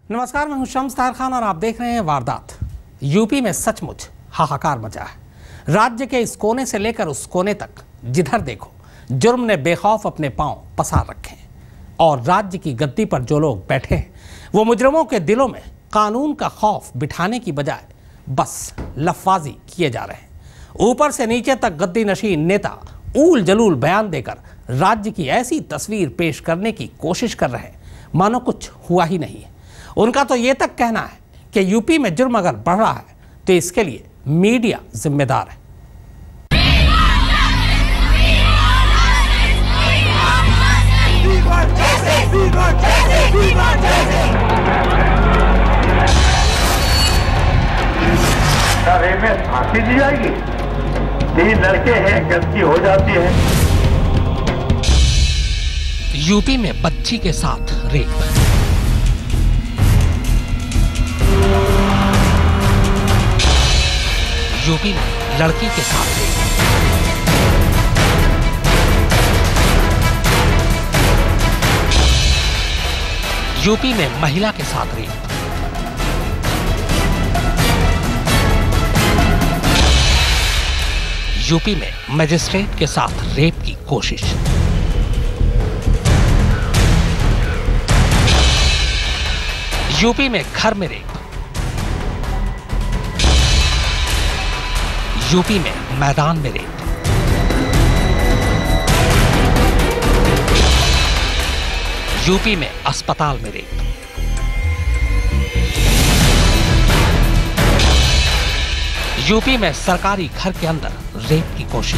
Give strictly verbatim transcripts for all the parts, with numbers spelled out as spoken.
नमस्कार, मैं हूं शम्स ताहिर खान और आप देख रहे हैं वारदात। यूपी में सचमुच हाहाकार मचा है। राज्य के इस कोने से लेकर उस कोने तक जिधर देखो जुर्म ने बेखौफ अपने पांव पसार रखे हैं और राज्य की गद्दी पर जो लोग बैठे हैं वो मुजरिमों के दिलों में कानून का खौफ बिठाने की बजाय बस लफाजी किए जा रहे हैं। ऊपर से नीचे तक गद्दी नशीन नेता ऊल जलूल बयान देकर राज्य की ऐसी तस्वीर पेश करने की कोशिश कर रहे हैं मानो कुछ हुआ ही नहीं है। उनका तो ये तक कहना है कि यूपी में जुर्म अगर बढ़ रहा है तो इसके लिए मीडिया जिम्मेदार है। रेप में फांसी दी जाएगी? तीन लड़के हैं, गलती हो जाती है। यूपी में बच्ची के साथ रेप, यूपी में लड़की के साथ रेप, यूपी में महिला के साथ रेप, यूपी में मजिस्ट्रेट के साथ रेप की कोशिश, यूपी में घर में रेप, यूपी में मैदान में रेप, यूपी में अस्पताल में रेप, यूपी में सरकारी घर के अंदर रेप की कोशिश,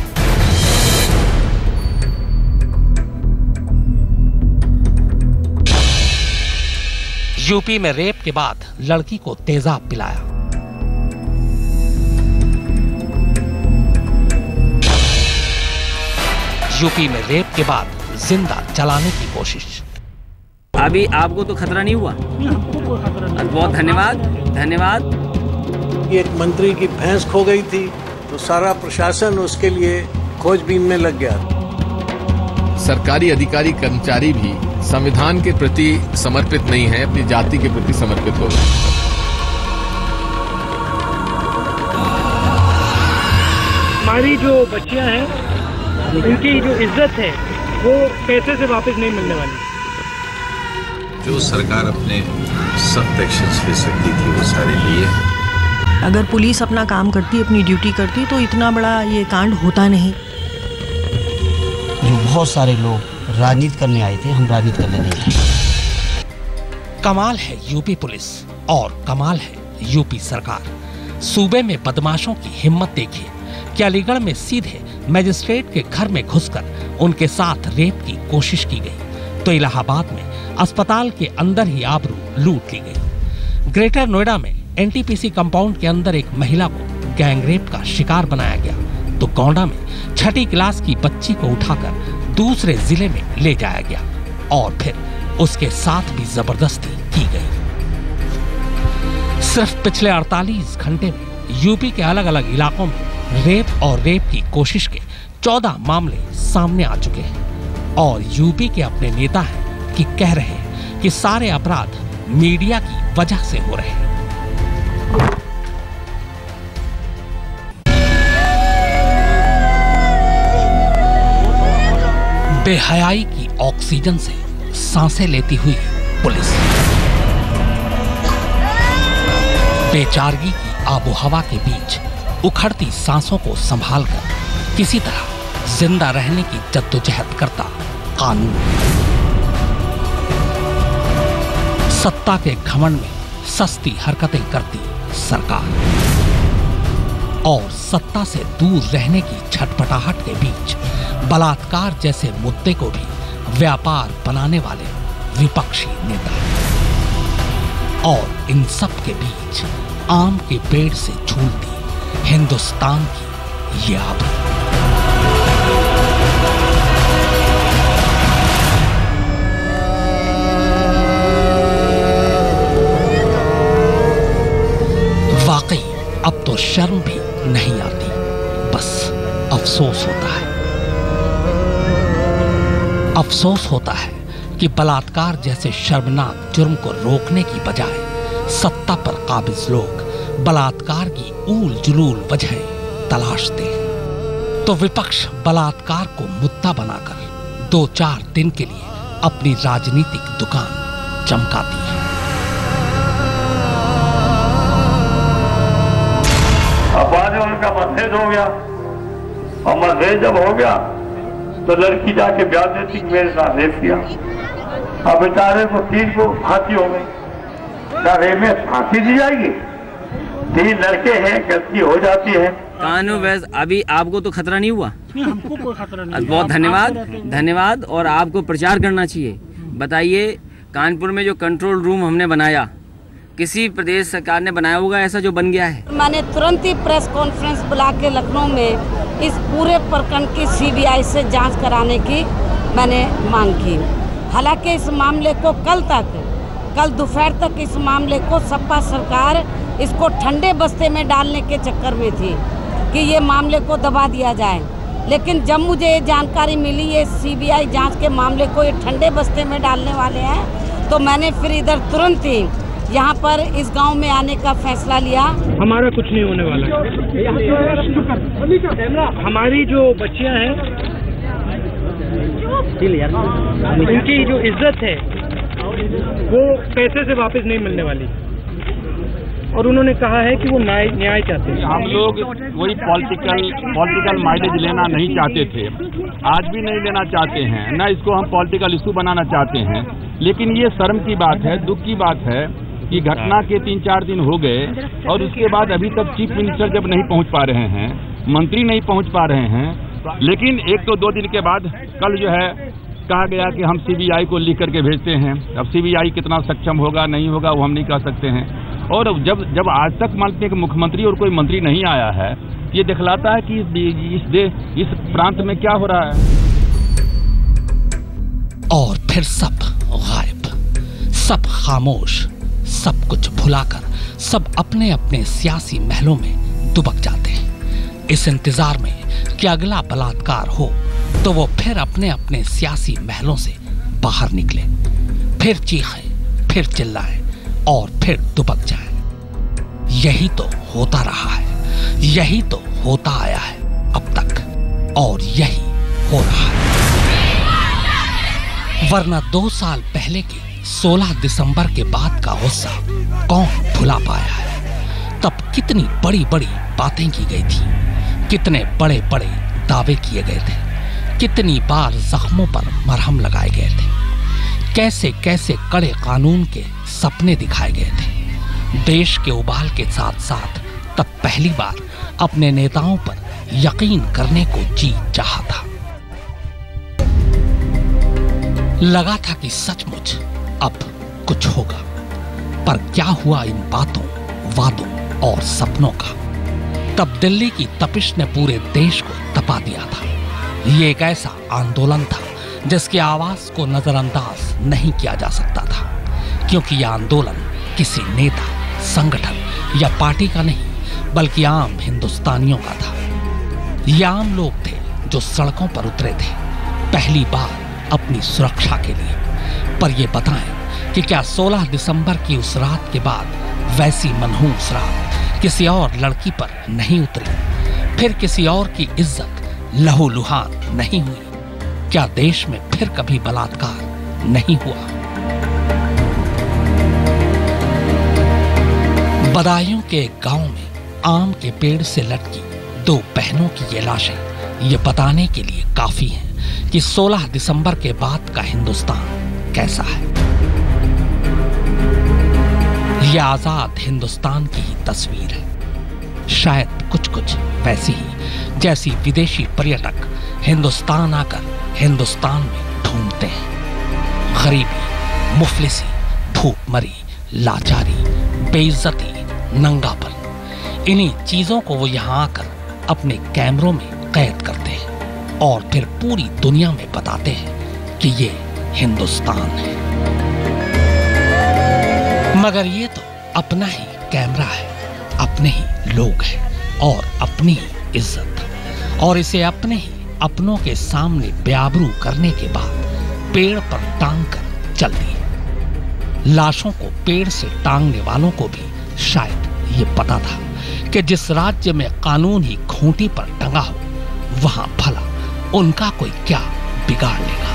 यूपी में रेप के बाद लड़की को तेजाब पिलाया, यूपी में रेप के बाद जिंदा जलाने की कोशिश। अभी आपको तो खतरा नहीं हुआ? बहुत धन्यवाद धन्यवाद। एक मंत्री की भैंस खो गई थी तो सारा प्रशासन उसके लिए खोजबीन में लग गया। सरकारी अधिकारी कर्मचारी भी संविधान के प्रति समर्पित नहीं है, अपनी जाति के प्रति समर्पित हो गए। हमारी जो बच्चियां हैं उनकी जो इज्जत है वो पैसे से वापस नहीं मिलने वाली। जो सरकार अपने सख्त एक्शन ले सकती थी वो सारे लिए। अगर पुलिस अपना काम करती, अपनी ड्यूटी करती तो इतना बड़ा ये कांड होता नहीं। जो बहुत सारे लोग राजनीति करने आए थे, हम राजनीति करने नहीं आए। कमाल है यूपी पुलिस और कमाल है यूपी सरकार। सूबे में बदमाशों की हिम्मत देखिए कि अलीगढ़ में सीधे मजिस्ट्रेट के घर में घुसकर उनके साथ रेप की कोशिश की गई तो इलाहाबाद में अस्पताल के अंदर ही आबरू लूट ली गई। ग्रेटर नोएडा में एनटीपीसी कंपाउंड के अंदर एक महिला को गैंगरेप का शिकार बनाया गया तो गोंडा में छठी क्लास की बच्ची को उठाकर दूसरे जिले में ले जाया गया और फिर उसके साथ भी जबरदस्ती की गई। सिर्फ पिछले अड़तालीस घंटे में यूपी के अलग अलग इलाकों में रेप और रेप की कोशिश के चौदह मामले सामने आ चुके हैं और यूपी के अपने नेता हैं कि कह रहे हैं कि सारे अपराध मीडिया की वजह से हो रहे हैं। बेहयाई की ऑक्सीजन से सांसें लेती हुई पुलिस, बेचारगी की आबोहवा के बीच उखड़ती सांसों को संभालकर किसी तरह जिंदा रहने की जद्दोजहद करता कानून, सत्ता के घमंड में सस्ती हरकतें करती सरकार और सत्ता से दूर रहने की छटपटाहट के बीच बलात्कार जैसे मुद्दे को भी व्यापार बनाने वाले विपक्षी नेता और इन सब के बीच आम के पेड़ से झूलती हिंदुस्तान की ये आबरू। वाकई अब तो शर्म भी नहीं आती, बस अफसोस होता है। अफसोस होता है कि बलात्कार जैसे शर्मनाक जुर्म को रोकने की बजाय सत्ता पर काबिज लोग बलात्कार की ऊल जुलूल वजह तलाशते हैं, तो विपक्ष बलात्कार को मुद्दा बनाकर दो चार दिन के लिए अपनी राजनीतिक दुकान चमकाती है। अब बाद में उनका मतभेद हो गया, और मतभेद जब हो गया तो लड़की जाके ब्याह देती मेरे साथ रेप किया। अब बेचारे को तीन को फांसी हो गई। क्या रेप में फांसी दी जाएगी? तीन लड़के हैं, गलती हो जाती है। कानू वैस अभी आपको तो खतरा नहीं हुआ? हमको कोई खतरा नहीं। बहुत धन्यवाद धन्यवाद और आपको प्रचार करना चाहिए। बताइए, कानपुर में जो कंट्रोल रूम हमने बनाया, किसी प्रदेश सरकार ने बनाया होगा ऐसा जो बन गया है? मैंने तुरंत ही प्रेस कॉन्फ्रेंस बुला के लखनऊ में इस पूरे प्रकरण की सीबीआई से जांच कराने की मैंने मांग की। हालांकि इस मामले को कल तक कल दोपहर तक इस मामले को सपा सरकार इसको ठंडे बस्ते में डालने के चक्कर में थी कि ये मामले को दबा दिया जाए, लेकिन जब मुझे ये जानकारी मिली ये सीबीआई जांच के मामले को ये ठंडे बस्ते में डालने वाले हैं, तो मैंने फिर इधर तुरंत ही यहाँ पर इस गांव में आने का फैसला लिया। हमारा कुछ नहीं होने वाला है। हमारी जो बच्चियाँ हैं उनकी जो इज्जत है वो पैसे से वापस नहीं मिलने वाली, और उन्होंने कहा है कि वो न्याय न्याय चाहते हैं। हम लोग कोई पॉलिटिकल पॉलिटिकल माइलेज लेना नहीं चाहते थे, आज भी नहीं लेना चाहते हैं, न इसको हम पॉलिटिकल इशू बनाना चाहते हैं। लेकिन ये शर्म की बात है, दुख की बात है कि घटना के तीन चार दिन हो गए और उसके बाद अभी तक चीफ मिनिस्टर जब नहीं पहुंच पा रहे हैं, मंत्री नहीं पहुंच पा रहे हैं। लेकिन एक तो दो दिन के बाद कल जो है कहा गया कि हम सीबीआई को लिख करके भेजते हैं। अब सीबीआई कितना सक्षम होगा नहीं होगा वो हम नहीं कह सकते हैं। और जब जब आज तक मानते हैं कि मुख्यमंत्री और कोई मंत्री नहीं आया है, ये दिखलाता है कि इस देश इस प्रांत में क्या हो रहा है। और फिर सब गायब, सब खामोश, सब कुछ भुलाकर सब अपने अपने सियासी महलों में दुबक जाते हैं, इस इंतजार में कि अगला बलात्कार हो तो वो फिर अपने अपने सियासी महलों से बाहर निकले, फिर चीखें, फिर चिल्लाएं और फिर दुबक जाएं। यही तो होता रहा है, यही तो होता आया है अब तक, और यही हो रहा है। वरना दो साल पहले के सोलह दिसंबर के बाद का गुस्सा कौन भुला पाया है? तब कितनी बड़ी बड़ी बातें की गई थी, कितने बड़े बड़े दावे किए गए थे, कितनी बार जख्मों पर मरहम लगाए गए थे, कैसे कैसे कड़े कानून के सपने दिखाए गए थे। देश के उबाल के साथ साथ तब पहली बार अपने नेताओं पर यकीन करने को जी चाहा था। लगा था कि सचमुच अब कुछ होगा, पर क्या हुआ इन बातों, वादों और सपनों का? तब दिल्ली की तपिश ने पूरे देश को तपा दिया था। ये एक ऐसा आंदोलन था जिसकी आवाज को नजरअंदाज नहीं किया जा सकता था, क्योंकि यह आंदोलन किसी नेता, संगठन या पार्टी का नहीं बल्कि आम हिंदुस्तानियों का था। ये आम लोग थे जो सड़कों पर उतरे थे पहली बार अपनी सुरक्षा के लिए। पर ये बताएं कि क्या सोलह दिसंबर की उस रात के बाद वैसी मनहूस रात किसी और लड़की पर नहीं उतरी? फिर किसी और की इज्जत लहूलुहान नहीं हुई? क्या देश में फिर कभी बलात्कार नहीं हुआ? बदायूं के एक गांव में आम के पेड़ से लटकी दो बहनों की ये लाशें ये बताने के लिए काफी हैं कि सोलह दिसंबर के बाद का हिंदुस्तान कैसा है। यह आजाद हिंदुस्तान की ही तस्वीर है, शायद कुछ कुछ वैसी ही जैसी विदेशी पर्यटक हिंदुस्तान आकर हिंदुस्तान में ढूंढते हैं। गरीबी, मुफलिसी, भूखमरी, लाचारी, बेइज्जती, नंगापन, इन्हीं चीजों को वो यहाँ आकर अपने कैमरों में कैद करते हैं और फिर पूरी दुनिया में बताते हैं कि ये हिंदुस्तान है। मगर ये तो अपना ही कैमरा है, अपने ही लोग हैं और अपनी ही इज्जत, और इसे अपने ही अपनों के सामने बेआबरू करने के बाद पेड़ पर टांग कर चल दिए। लाशों को पेड़ से टांगने वालों को भी शायद ये पता था कि जिस राज्य में कानून ही खूंटी पर टंगा हो, वहां भला उनका कोई क्या बिगाड़ लेगा।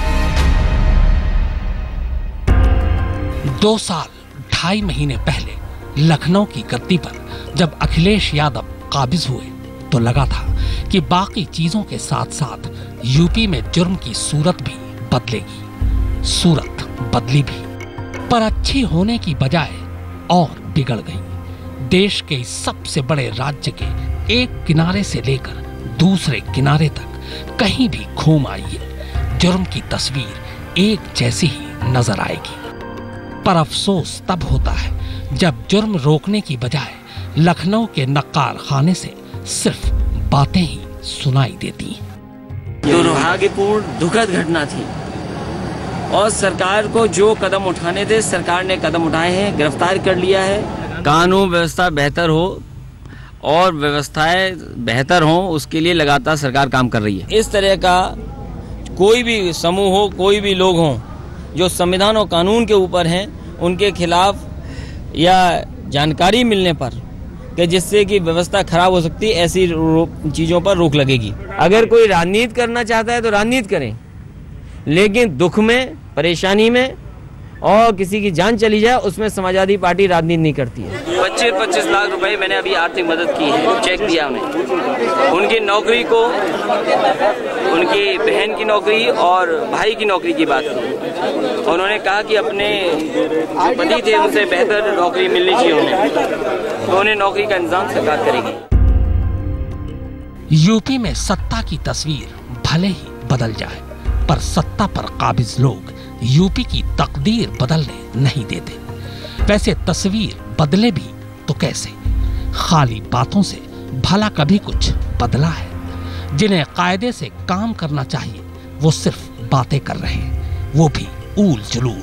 दो साल ढाई महीने पहले लखनऊ की गद्दी पर जब अखिलेश यादव काबिज हुए तो लगा था कि बाकी चीजों के साथ साथ यूपी में जुर्म की सूरत भी बदलेगी। सूरत बदली भी, पर अच्छी होने की बजाय और बिगड़ गई। देश के सबसे बड़े राज्य के एक किनारे से लेकर दूसरे किनारे तक कहीं भी घूम आइए, जुर्म की तस्वीर एक जैसी ही नजर आएगी। पर अफसोस तब होता है जब जुर्म रोकने की बजाय लखनऊ के नक्कार खाने से सिर्फ बातें ही सुनाई देती हैं। दुर्भाग्यपूर्ण दुखद घटना थी और सरकार को जो कदम उठाने थे सरकार ने कदम उठाए हैं, गिरफ्तार कर लिया है। कानून व्यवस्था बेहतर हो और व्यवस्थाएं बेहतर हों, उसके लिए लगातार सरकार काम कर रही है। इस तरह का कोई भी समूह हो, कोई भी लोग हों जो संविधान और कानून के ऊपर हैं, उनके खिलाफ या जानकारी मिलने पर कि जिससे कि व्यवस्था खराब हो सकती है, ऐसी चीज़ों पर रोक लगेगी। अगर कोई राजनीति करना चाहता है तो राजनीति करें, लेकिन दुख में, परेशानी में और किसी की जान चली जाए उसमें समाजवादी पार्टी राजनीति नहीं करती है। पच्चीस पच्चीस लाख रुपए मैंने अभी आर्थिक मदद की है, चेक दिया उन्हें। उनकी नौकरी को, उनकी बहन की नौकरी और भाई की नौकरी की बात की। उन्होंने कहा कि अपने जो पति थे उनसे बेहतर नौकरी मिलनी चाहिए उन्हें, तो उन्हें नौकरी का इंतजाम सरकार करेगी। यूपी में सत्ता की तस्वीर भले ही बदल जाए, पर सत्ता पर काबिज लोग यूपी की तकदीर बदलने नहीं देते। वैसे तस्वीर बदले भी तो कैसे? खाली बातों से भला कभी कुछ बदला है? जिन्हें कायदे से काम करना चाहिए वो सिर्फ बातें कर रहे हैं, वो भी ऊल जुलूल।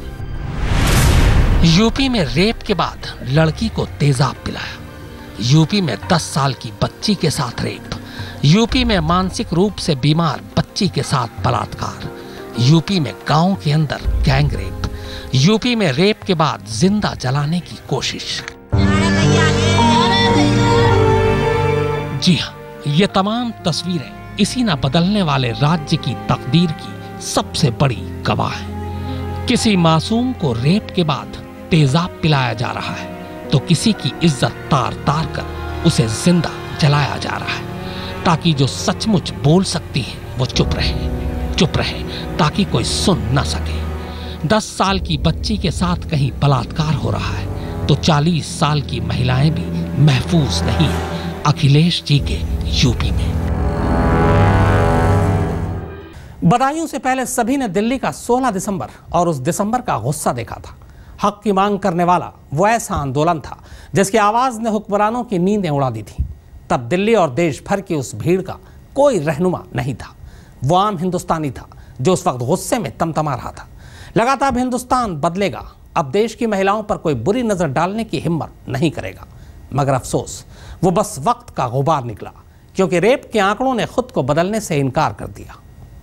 यूपी में रेप के बाद लड़की को तेजाब पिलाया, यूपी में दस साल की बच्ची के साथ रेप, यूपी में मानसिक रूप से बीमार बच्ची के साथ बलात्कार, यूपी में गांव के अंदर गैंग रेप, यूपी में रेप के बाद जिंदा जलाने की कोशिश। जी हाँ, ये तमाम तस्वीरें इसी न बदलने वाले राज्य की तकदीर की सबसे बड़ी गवाह हैं। किसी मासूम को रेप के बाद तेजाब पिलाया जा रहा है तो किसी की इज्जत तार तार कर उसे जिंदा जलाया जा रहा है, ताकि जो सचमुच बोल सकती है वो चुप रहे चुप रहे ताकि कोई सुन न सके। दस साल की बच्ची के साथ कहीं बलात्कार हो रहा है तो चालीस साल की महिलाएं भी महफूज नहीं है अखिलेश जी के यूपी में। बधाइयों से पहले सभी ने दिल्ली का सोलह दिसंबर और उस दिसंबर का गुस्सा देखा था। हक की मांग करने वाला वो ऐसा आंदोलन था जिसकी आवाज ने हुक्मरानों की नींदें उड़ा दी थी। तब दिल्ली और देश भर की उस भीड़ का कोई रहनुमा नहीं था, वो आम हिंदुस्तानी था जो उस वक्त गुस्से में तमतमा रहा था। लगा था अब हिंदुस्तान बदलेगा, अब देश की महिलाओं पर कोई बुरी नजर डालने की हिम्मत नहीं करेगा। मगर अफसोस वो बस वक्त का गुबार निकला, क्योंकि रेप के आंकड़ों ने खुद को बदलने से इनकार कर दिया।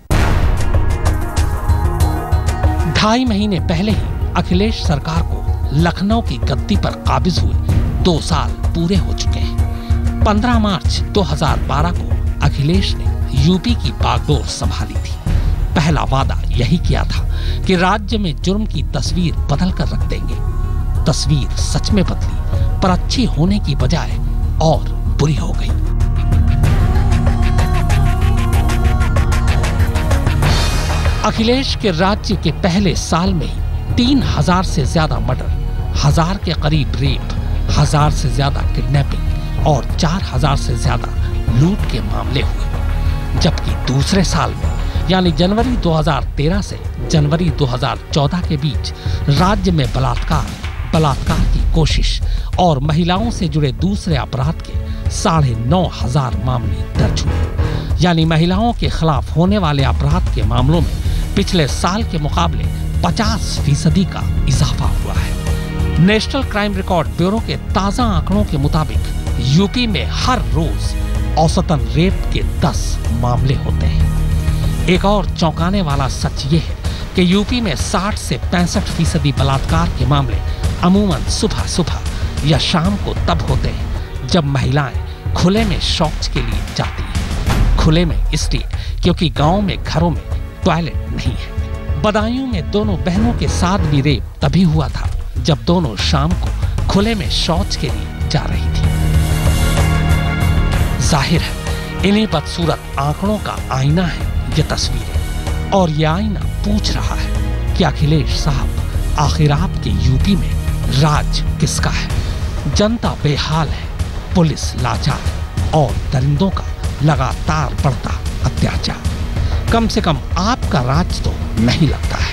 ढाई महीने पहले ही अखिलेश सरकार को लखनऊ की गद्दी पर काबिज हुए दो साल पूरे हो चुके हैं। पंद्रह मार्च दो हज़ार बारह को अखिलेश ने यूपी की बागडोर संभाली थी। पहला वादा यही किया था कि राज्य में जुर्म की तस्वीर बदल कर रख देंगे। तस्वीर सच में बदली, पर अच्छी होने की बजाय और बुरी हो गई। अखिलेश के राज्य के पहले साल में ही तीन हजार से ज्यादा मर्डर, हजार के करीब रेप, हजार से ज्यादा किडनैपिंग और चार हजार से ज्यादा लूट के मामले हुए। जबकि दूसरे साल में यानी जनवरी दो हज़ार तेरह से जनवरी दो हज़ार चौदह के बीच राज्य में बलात्कार, बलात्कार की कोशिश और महिलाओं से जुड़े दूसरे अपराध के साढ़े नौ हजार मामले दर्ज हुए। यानी महिलाओं के खिलाफ होने वाले अपराध के मामलों में पिछले साल के मुकाबले पचास फीसदी का इजाफा हुआ है। नेशनल क्राइम रिकॉर्ड ब्यूरो के ताजा आंकड़ों के मुताबिक यूपी में हर रोज औसतन रेप के दस मामले होते हैं। एक और चौंकाने वाला सच ये है कि यूपी में साठ से पैंसठ फीसदी बलात्कार के मामले अमूमन सुबह सुबह या शाम को तब होते हैं जब महिलाएं खुले में शौच के लिए जाती हैं। खुले में इसलिए क्योंकि गांव में घरों में टॉयलेट नहीं है। बदायूं में दोनों बहनों के साथ भी रेप तभी हुआ था जब दोनों शाम को खुले में शौच के लिए जा रही थी। जाहिर है इन्हीं बदसूरत आंकड़ों का आईना है ये तस्वीरें, और ये आईना पूछ रहा है कि अखिलेश साहब आखिर आपके यूपी में राज किसका है। जनता बेहाल है, पुलिस लाचार और दरिंदों का लगातार बढ़ता अत्याचार। कम से कम आपका राज तो नहीं लगता है।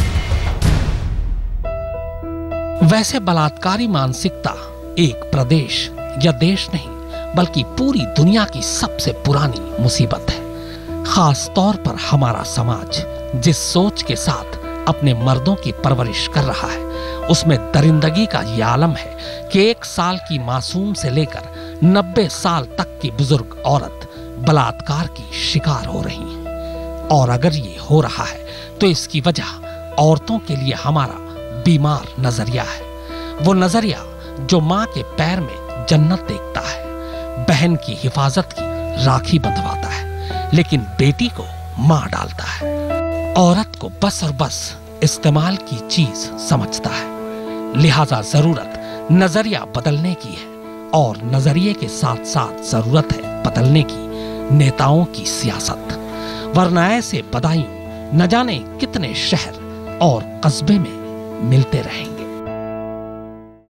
वैसे बलात्कारी मानसिकता एक प्रदेश या देश नहीं बल्कि पूरी दुनिया की सबसे पुरानी मुसीबत है। खास तौर पर हमारा समाज जिस सोच के साथ अपने मर्दों की परवरिश कर रहा है उसमें दरिंदगी का ये आलम है कि एक साल की मासूम से लेकर नब्बे साल तक की बुजुर्ग औरत बलात्कार की शिकार हो रही है। और अगर ये हो रहा है तो इसकी वजह औरतों के लिए हमारा बीमार नजरिया है। वो नजरिया जो माँ के पैर में जन्नत देखता है, बहन की हिफाजत की राखी बंधवाता है लेकिन बेटी को मार डालता है, औरत को बस और बस इस्तेमाल की चीज समझता है। लिहाजा जरूरत नजरिया बदलने की है और नजरिए के साथ साथ जरूरत है बदलने की नेताओं की सियासत, वरना ऐसे बदायूं न जाने कितने शहर और कस्बे में मिलते रहेंगे।